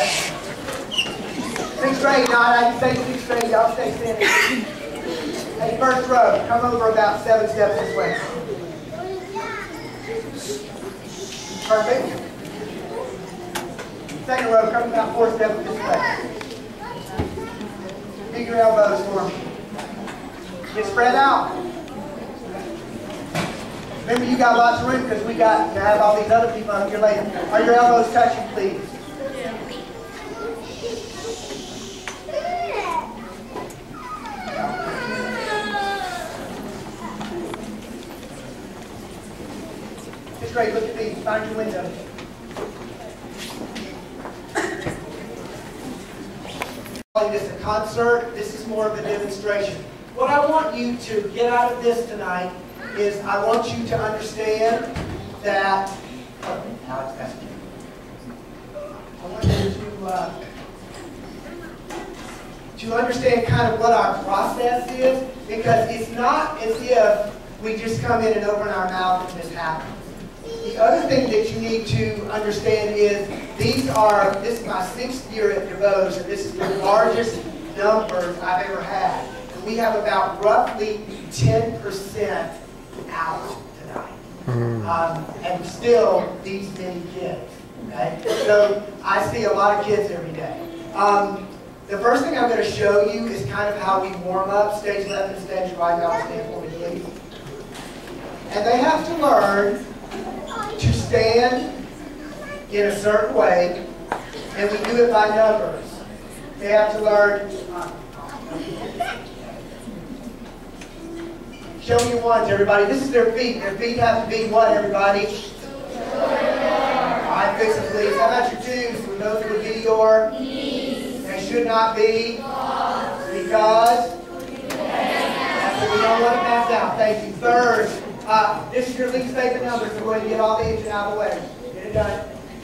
Sixth grade, not I can say sixth grade, y'all stay standing. Hey, first row, come over about 7 steps this way. Perfect. Second row, come about 4 steps this way. Big your elbows for me. Get spread out. Remember, you got lots of room because we got to have all these other people up here later. Are your elbows touching, please? It's great. Look at these. Find your window. This is a concert. This is more of a demonstration. What I want you to get out of this tonight is I want you to understand that. I want you to understand kind of what our process is, because it's not as if we just come in and open our mouth and this happens. The other thing that you need to understand is this is my 6th year at DuBoise, and this is the largest numbers I've ever had. And we have about roughly 10% out tonight. And still these many kids. Okay? So I see a lot of kids every day. The first thing I'm going to show you is kind of how we warm up. Stage left and stage right. Y'all stand for me, please. And they have to learn to stand in a certain way, and we do it by numbers. They have to learn. Show me your ones, everybody. This is their feet. Their feet have to be what, everybody? All right, fix it, please. How about your twos? So those would be your knees. They should not be because we don't want to pass out. Thank you. Third. This is your least favorite number, so go ahead and get all the engine out of the way. Get it done.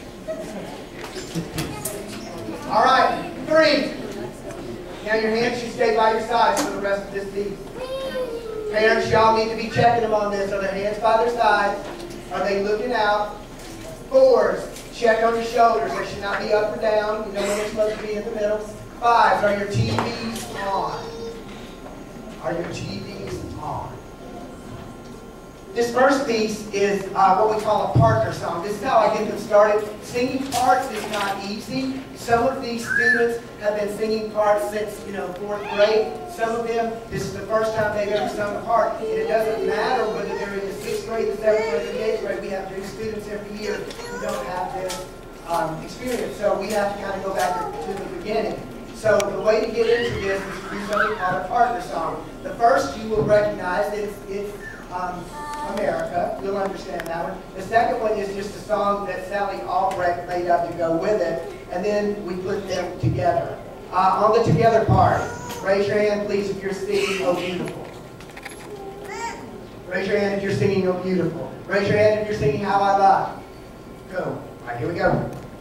All right, 3. Now your hands should stay by your sides for the rest of this piece. Parents, y'all need to be checking them on this. Are their hands by their sides? Are they looking out? 4s, check on your shoulders. They should not be up or down. You know when they're supposed to be in the middle. 5s, are your TVs on? Are your TVs on? This first piece is what we call a partner song. This is how I get them started. Singing parts is not easy. Some of these students have been singing parts since 4th grade. Some of them, this is the first time they've ever sung a part. And it doesn't matter whether they're in the 6th grade, the 7th grade, or the 8th grade. We have new students every year who don't have this experience. So we have to kind of go back to the beginning. So the way to get into this is to do something called a partner song. The first you will recognize it's America. You'll understand that one. The second one is just a song that Sally Albrecht made up to go with it, and then we put them together. On the together part, raise your hand, please, if you're singing "Oh Beautiful." Raise your hand if you're singing "Oh Beautiful." Raise your hand if you're singing "How I Love." Go. All right, here we go.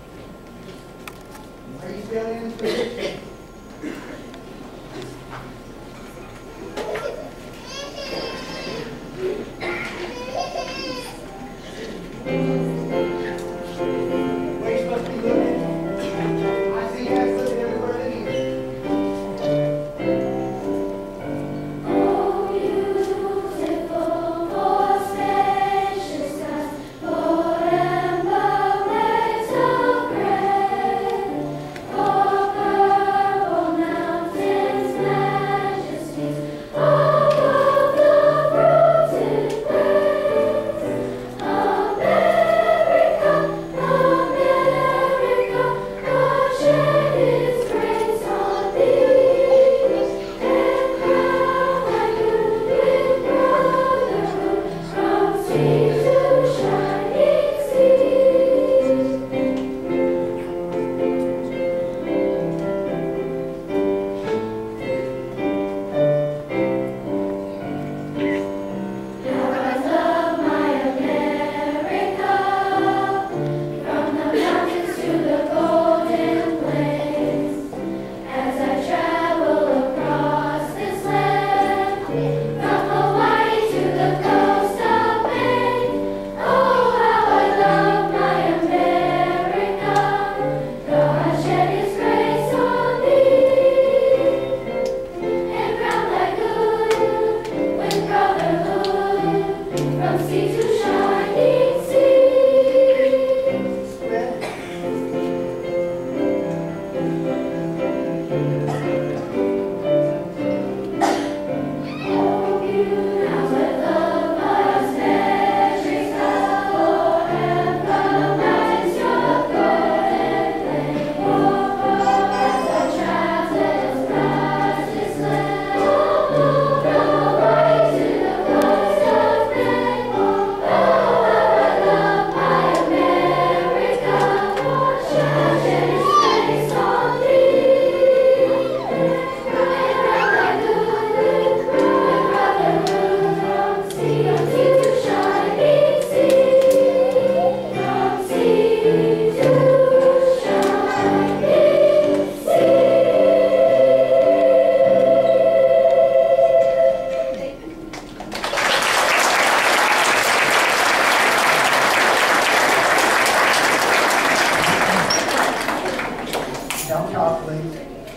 Are you feeling in this? Where are you supposed to be looking? I see you guys looking everywhere in here. Oh, beautiful, oh, spacious skies, Lord, and the waves of grace. Oh, help y'all, please.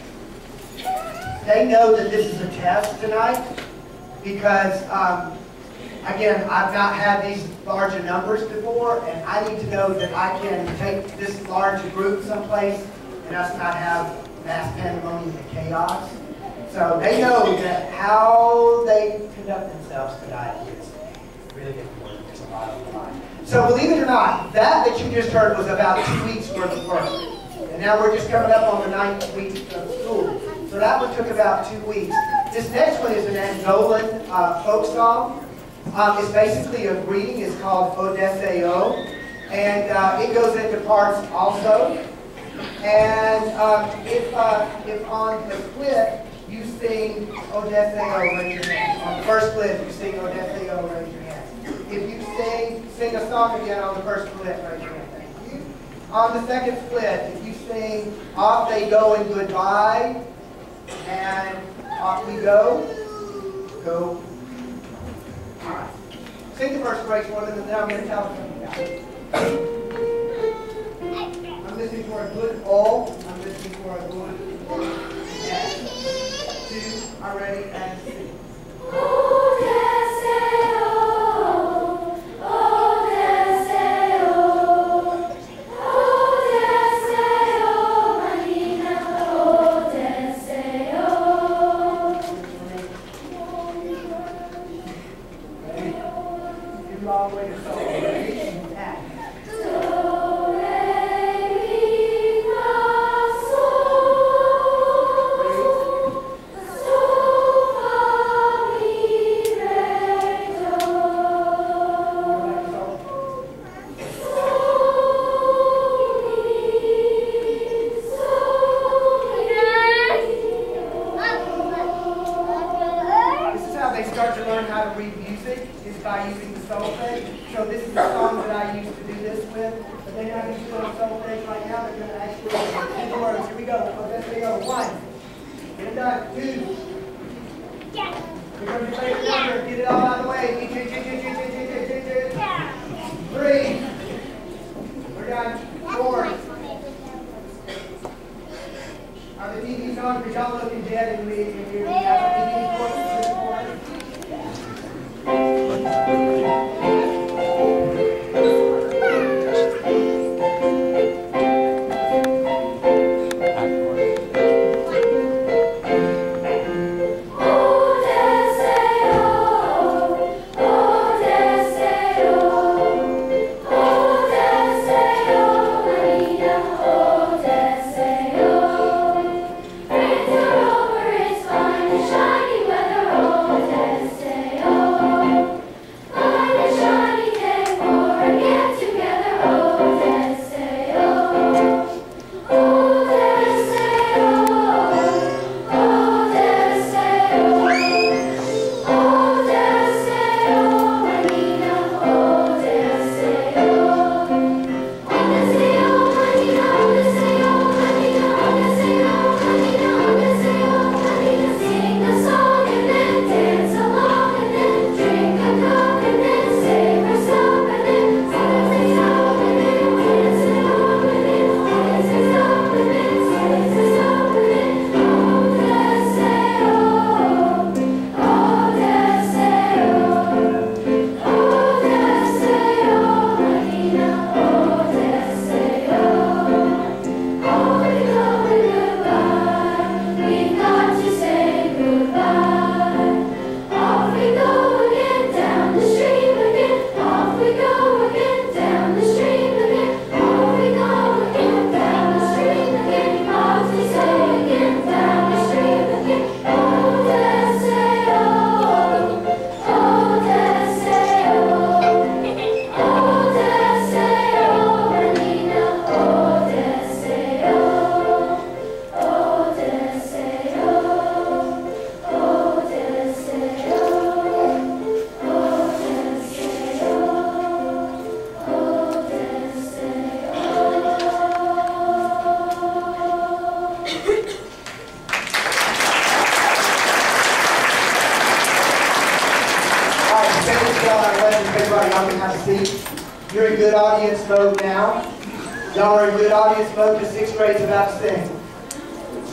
They know that this is a test tonight because, again, I've not had these larger numbers before, and I need to know that I can take this large group someplace and us not have mass pandemonium and chaos. So they know that how they conduct themselves tonight is really important. It's a lot of fun. So believe it or not, that you just heard was about 2 weeks worth of work. And now we're just coming up on the 9th week of school. So that one took about 2 weeks. This next one is an Angolan folk song. It's basically a greeting. It's called Odeseo. And it goes into parts also. And if on the clip you sing Odeseo, raise your hand. On the first clip you sing Odeseo, raise your hand. If you sing a song again on the first clip, raise your hand. Thank you. On the second split, if you sing Off They Go and Goodbye, and Off We Go, go. All right. Sing the first phrase for them, and then I'm going to tell them something about it. I'm listening for a good O. I'm listening for a good S. 2 are ready, and sing. You're in good audience mode now. Y'all are in good audience mode. The 6th grade's about to sing.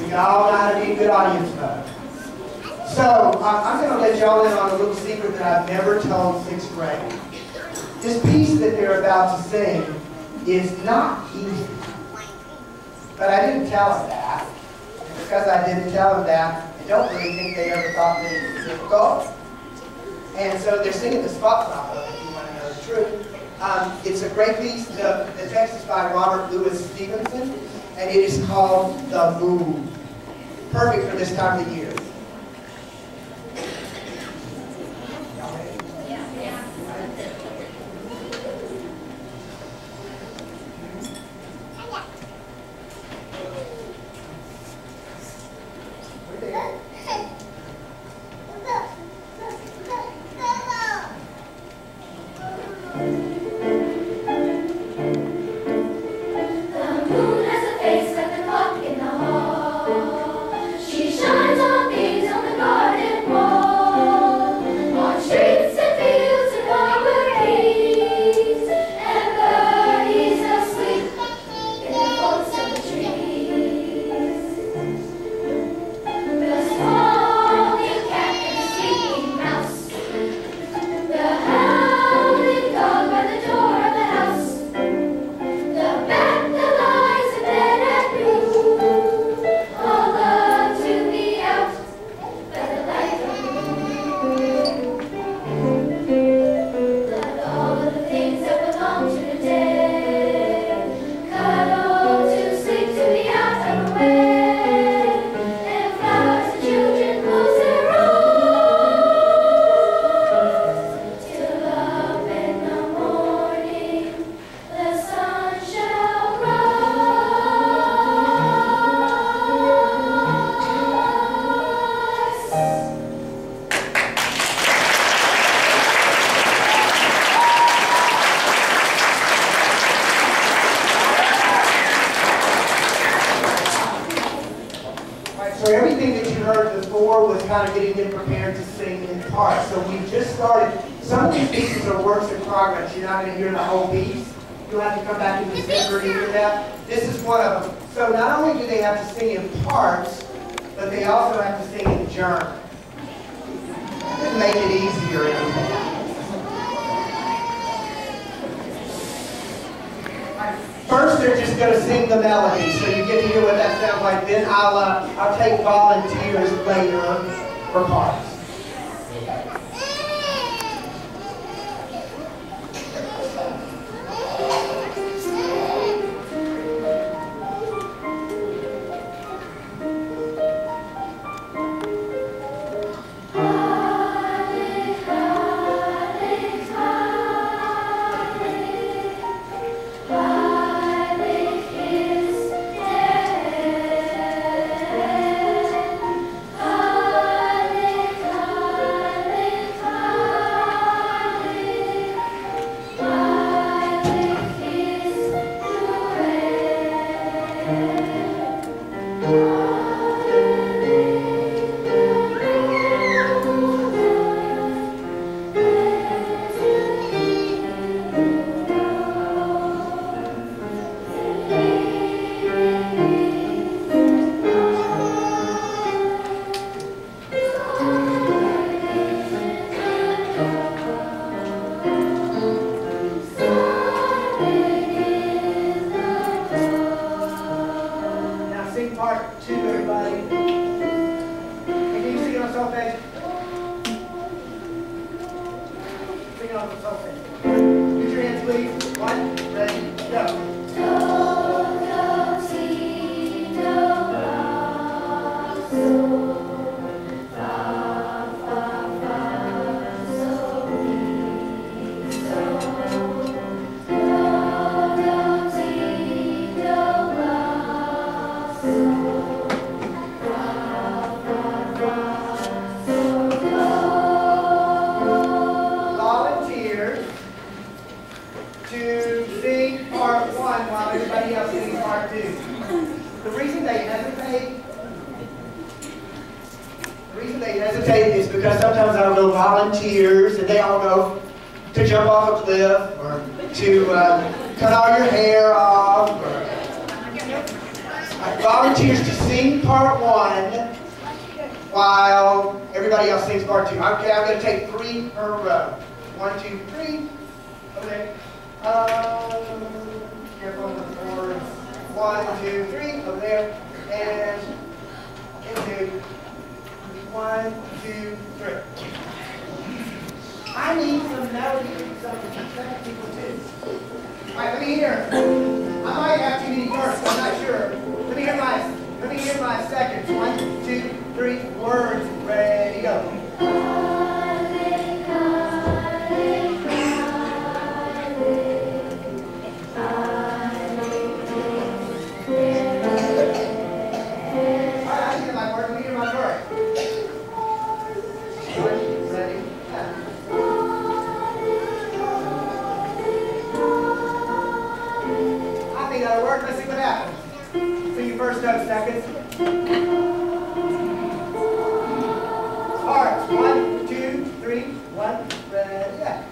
We all know how to be good audience folks. So, I'm going to let y'all in on a little secret that I've never told 6th grade. This piece that they're about to sing is not easy. But I didn't tell them that. And because I didn't tell them that, I don't really think they ever thought that it was difficult. And so they're singing the spot opera, if you want to know the truth. It's a great piece. The text is by Robert Louis Stevenson, and it is called The Moon. Perfect for this time of the year. So everything that you heard before was kind of getting them prepared to sing in parts. So we just started. Some of these pieces are works in progress. You're not going to hear the whole piece. You'll have to come back in December to hear that. This is one of them. So not only do they have to sing in parts, but they also have to sing in German. Doesn't make it easier or anything. First, they're just going to sing the melody, so you get to hear what that sounds like. Then I'll take volunteers later for parts. Part 2, everybody. And can you sing it on solfege? Sing it on solfege. Use your hands, please. 1, ready, go. Do, do, si, do, la, so, fa, fa, fa, so, mi, so. Do, do, si, do, la, so. Volunteers to sing part 1 while everybody else sings part 2. The reason they hesitate is because sometimes I'll go volunteers and they all go to jump off a cliff or to cut all your hair off. Or volunteers to sing. sing part 1 while everybody else sings part 2. Okay, I'm going to take 3 per row. 1, 2, 3. Okay. Careful on the board. 1, 2, 3. Over there. And into 1, 2, 3. I need some melody from some of the second people too. All right, let me hear. I might have too many words. I'm not sure. Let me hear my seconds. 1, 2, 3. Words. Ready, go. Let's see what happens. Sing your first note, seconds. Parts. 1, 2, 3, 1. Ready, yeah.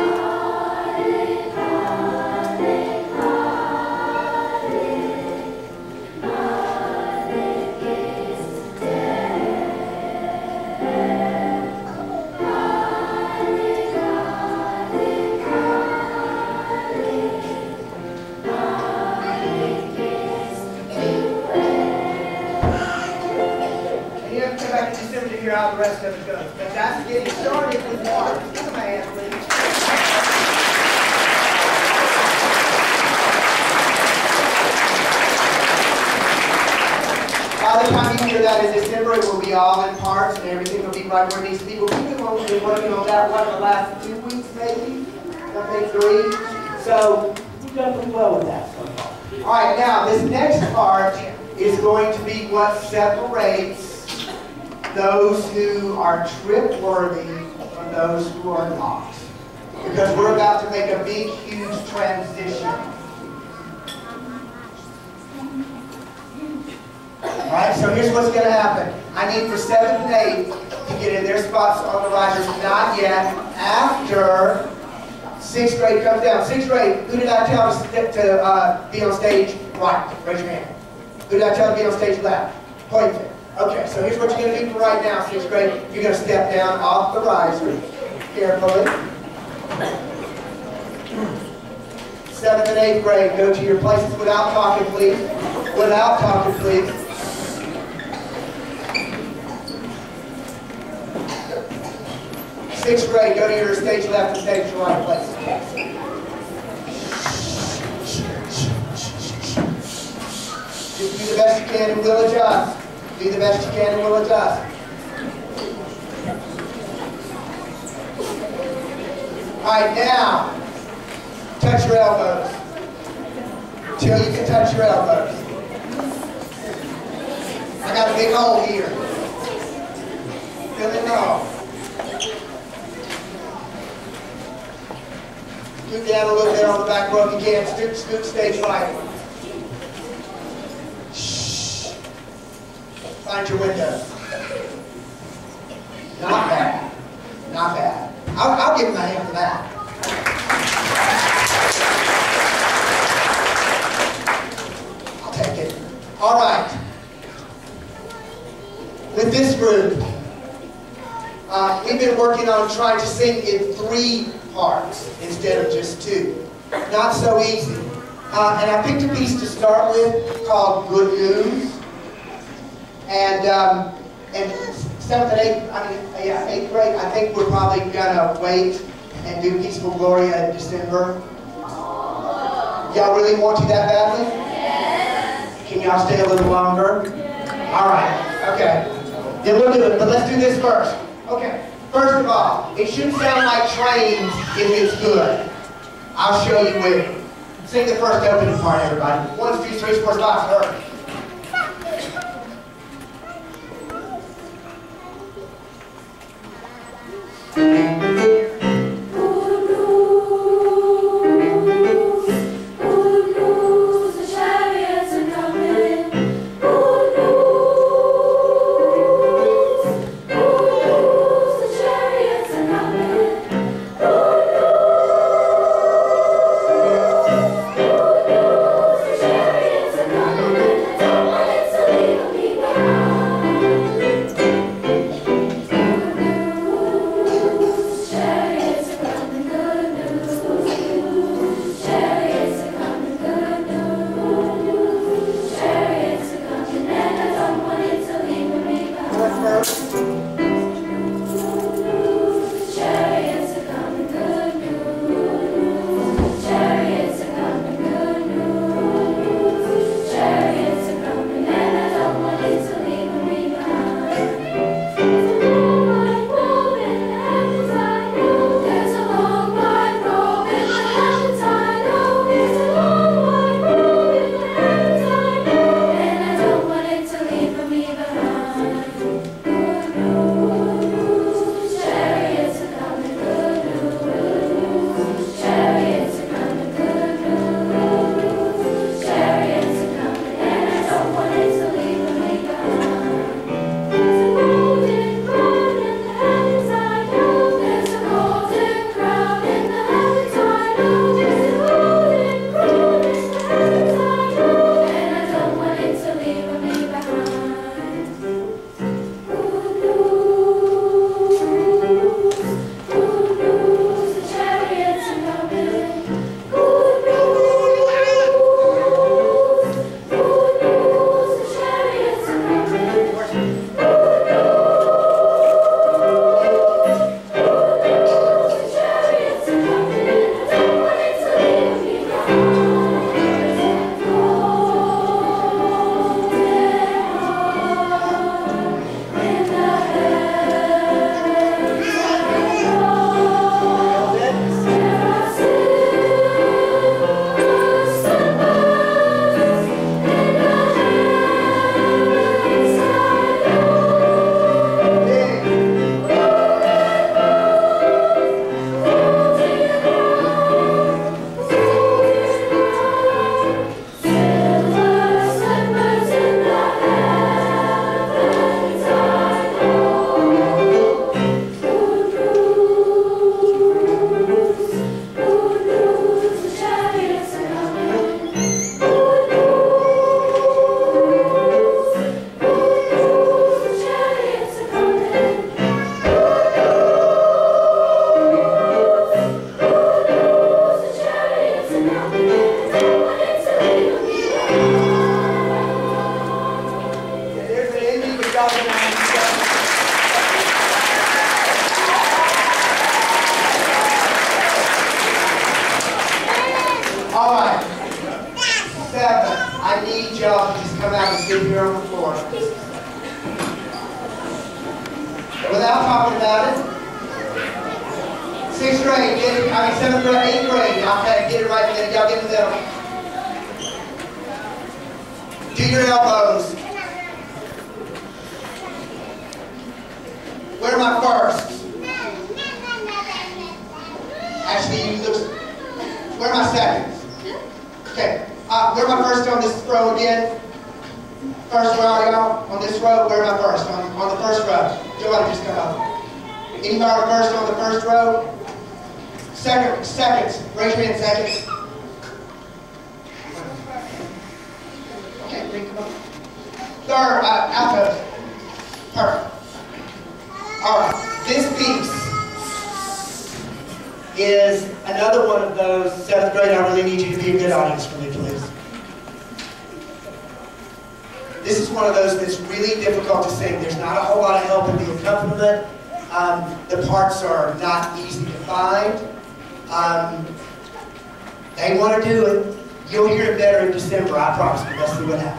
To hear how the rest of it goes. But that's getting started with parts. Give me my hand, please. By the time you hear that in December, it will be all in parts and everything will be right where it needs to be. But we've been working on that one the last 2 weeks, maybe. I think 3. So we've done pretty well with that so far. All right, now this next part is going to be what separates those who are trip-worthy from those who are not. Because we're about to make a big, huge transition. Alright, so here's what's going to happen. I need for 7th and 8th to get in their spots on the risers. Not yet. After 6th grade comes down. 6th grade, who did I tell to be on stage right? Raise your hand. Who did I tell to be on stage left? Point it. Okay, so here's what you're going to do for right now, 6th grade. You're going to step down off the riser, carefully. 7th and 8th grade, go to your places without talking, please. Without talking, please. Sixth grade, go to your stage left and stage right place. Just do the best you can and we'll adjust. Do the best you can and we'll adjust. Alright, now, touch your elbows. Till you can touch your elbows. I got a big hole here. Fill in the hole. Scoot down a little bit on the back row if you can. Scoot stage right. Find your window. Not bad. Not bad. I'll give him a hand for that. I'll take it. All right. With this group, we've been working on trying to sing in 3 parts instead of just 2. Not so easy. And I picked a piece to start with called Good News. And 7th and 8th grade, I think we're probably gonna wait and do Peaceful Gloria in December. Y'all really want to that badly? Yes. Can y'all stay a little longer? Yes. All right. Okay. Then we'll do it. But let's do this first. Okay. First of all, it should sound like trains if it's good. I'll show you when. Sing the first opening part, everybody. 1, 2, 3, 4, 5. Hurry. job tonight. All right. 7. I need y'all to just come out and sit here on the floor. Without talking about it. 6th grade, 7th grade, 8th grade. Okay, get it right in there. Y'all get in the middle. Do your elbows. Where am I first? Actually, you look. Where am I second? Okay. Where am I first on this row again? First row, y'all? On this row, where am I first? On the first row. Somebody just come up. Anybody first on the first row? Second. Raise your hand, second. Okay, bring them up. Third, alto. Perfect. All right, this piece is another one of those 7th grade. I really need you to be a good audience for me, please. This is one of those that's really difficult to sing. There's not a whole lot of help in the accompaniment. The parts are not easy to find. They want to do it. You'll hear it better in December, I promise you. Let's see what happens.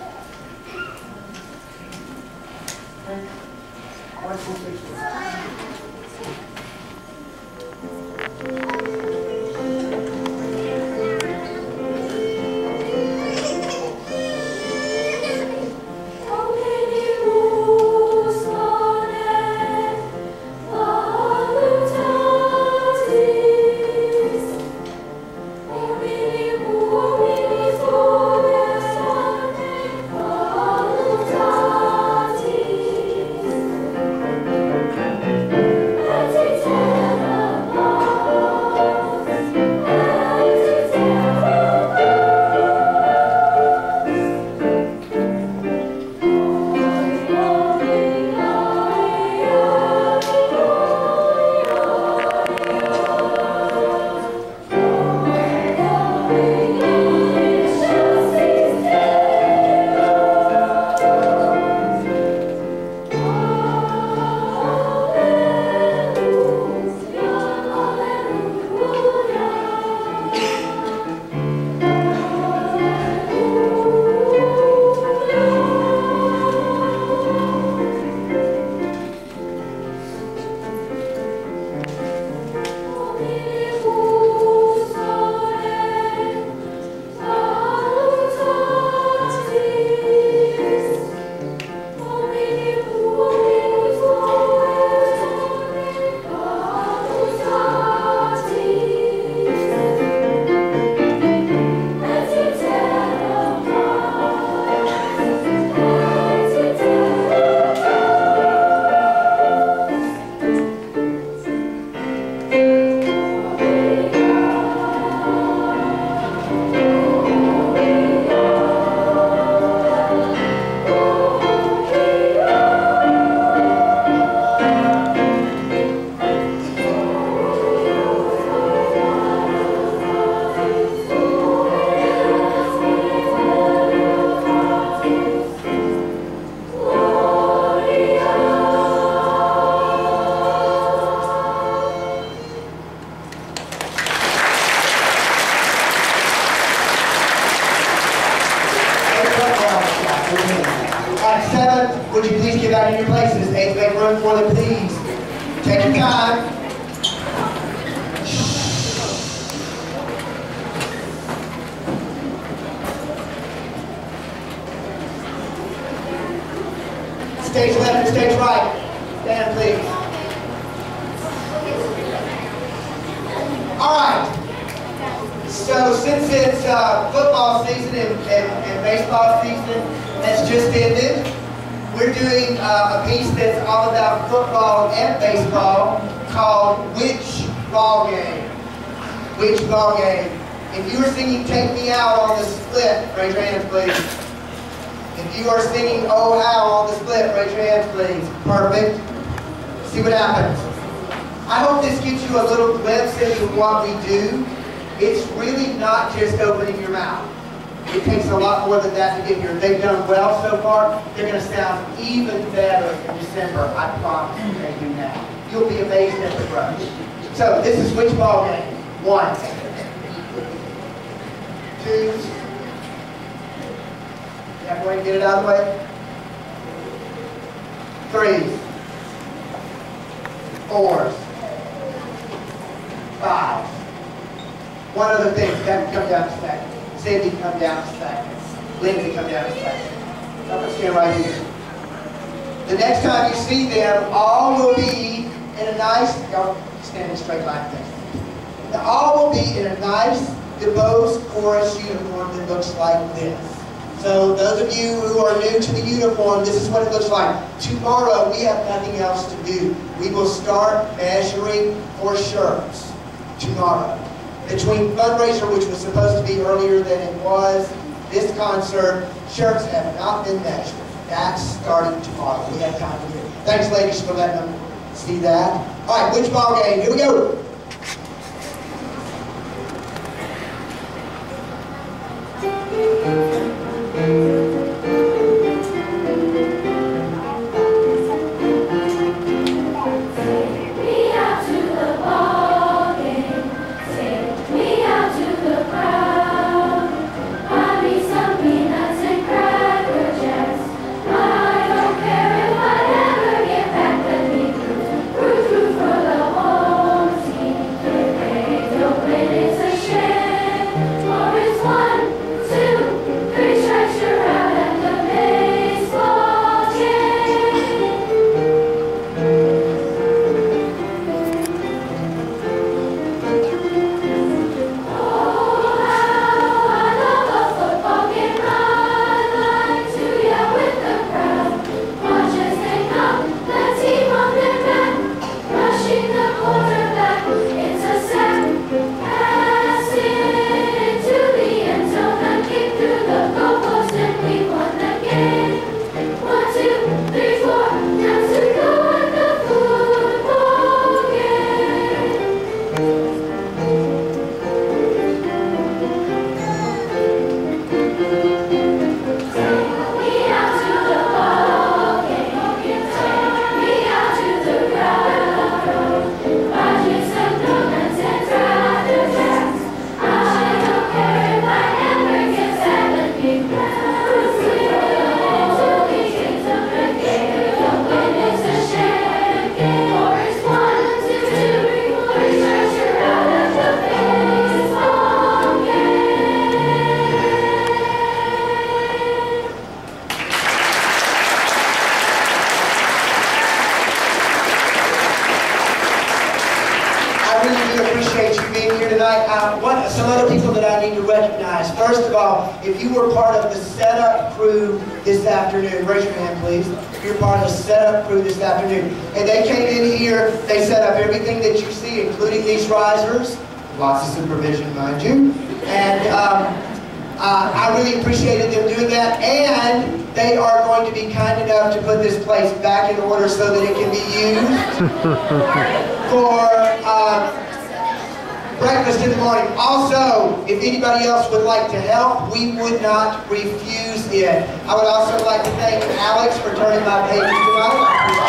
Would you please get out of your places? 8, make room for them, please. Take your time. Stage left and stage right. Stand, please. All right. So since it's football season and baseball season that's just ended, we're doing a piece that's all about football and baseball called Which Ball Game? Which Ball Game? If you are singing Take Me Out on the split, raise your hands, please. If you are singing Oh How on the split, raise your hands, please. Perfect. See what happens. I hope this gives you a little glimpse into what we do. It's really not just opening your mouth. It takes a lot more than that to get here. They've done well so far. They're going to sound even better in December. I promise you they do now. You'll be amazed at the growth. So this is which ball game? 1, 2. Yeah, go ahead and get it out of the way. 3, 4, 5. One other thing, that come down a second. Cindy, come down a second. Lindsay, come down a second. I'm going to stand right here. The next time you see them, all will be in a nice, don't stand in straight like this. All will be in a nice DuBoise chorus uniform that looks like this. So those of you who are new to the uniform, this is what it looks like. Tomorrow, we have nothing else to do. We will start measuring for shirts tomorrow. Between fundraiser, which was supposed to be earlier than it was, this concert, shirts have not been measured. That's starting tomorrow. We have time to do it. Thanks, ladies, for letting them see that. All right, which ball game? Here we go. Some other people that I need to recognize. First of all, if you were part of the setup crew this afternoon, raise your hand please. If you're part of the setup crew this afternoon, and they came in here, they set up everything that you see, including these risers, lots of supervision, mind you, and I really appreciated them doing that, and they are going to be kind enough to put this place back in order so that it can be used for breakfast in the morning. Also, if anybody else would like to help, we would not refuse it. I would also like to thank Alex for turning my pages tonight.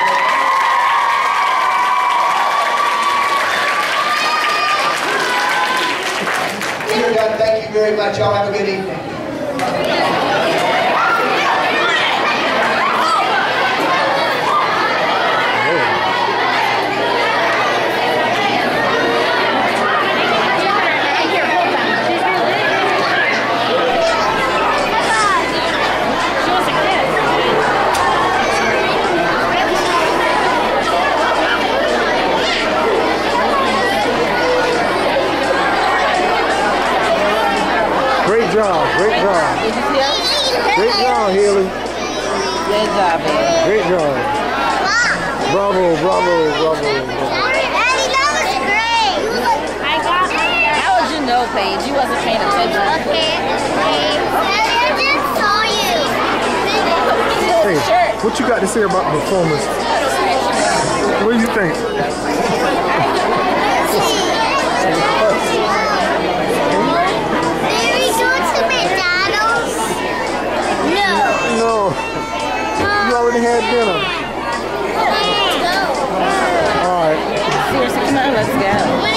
We're done. Thank you very much. Y'all have a good evening. Great job, great job. Did you see us? Great job, Haley. Good job, baby. Great job. Bravo, bravo, bravo. Daddy, that was great. I got it. How would you know, Paige? You wasn't paying attention. Okay. Daddy, I just saw you. Hey, what you got to say about the performance? What do you think? Very good to McDonald's. already had dinner. All right. Seriously, come on, let's go.